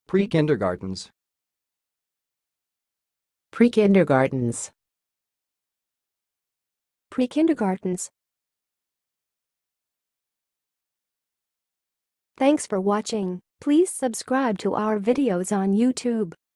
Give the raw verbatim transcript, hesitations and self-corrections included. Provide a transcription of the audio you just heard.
Prekindergartens. Prekindergartens. Prekindergartens. Thanks for watching. Please subscribe to our videos on YouTube.